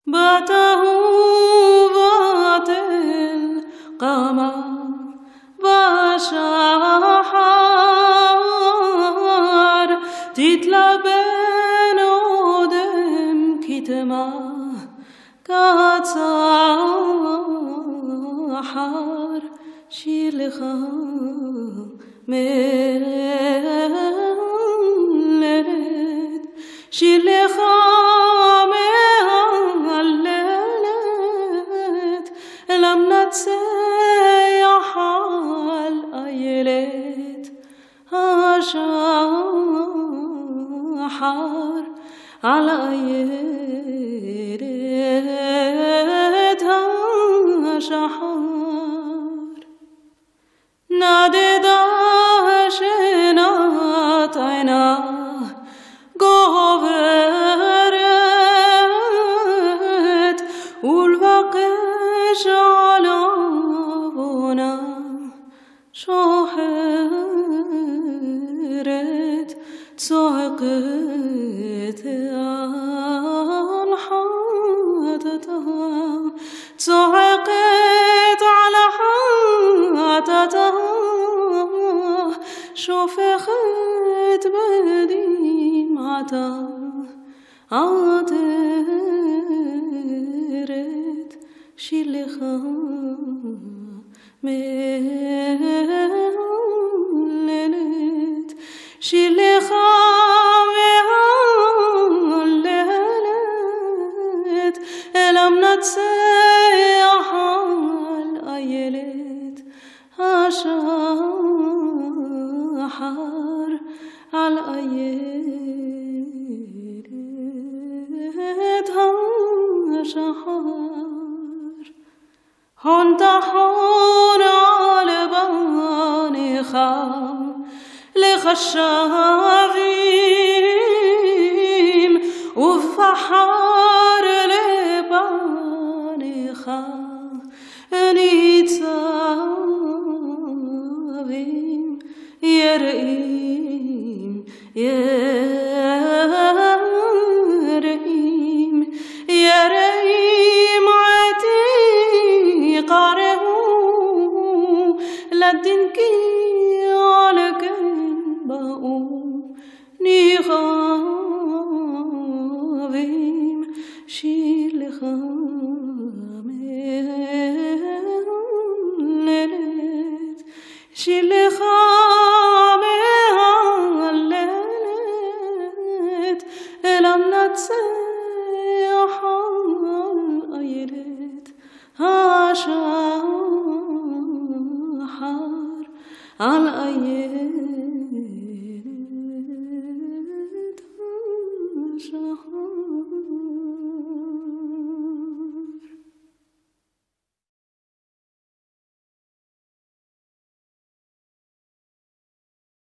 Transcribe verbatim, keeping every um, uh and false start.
باتهو باطل قمر بشحر تتلبن ودم كتما كتسحر شير لخا ملت شير لخا ملت لم نتسيح الأيلت أشحر على أيلت أشحر نادي داشنات عينا قبرت والبقش على بنا شحرت صعقت الحاتتها صعقت على حاتتها شفخت بدمعتها عطرت شلخا ملت شلخا ملت لم نتسيح الأيلت أشحر على أيلت أشحر هون تحون على باني خام لخشافيم وفحار لباني خام نيتسابيم يرئيم يرئيم يرئيم عتي قارئو لدنكي على كنباو نيخابيم شيل خاملت شيل خاملت لم نتسيح الأيلت أشحر على الأيلت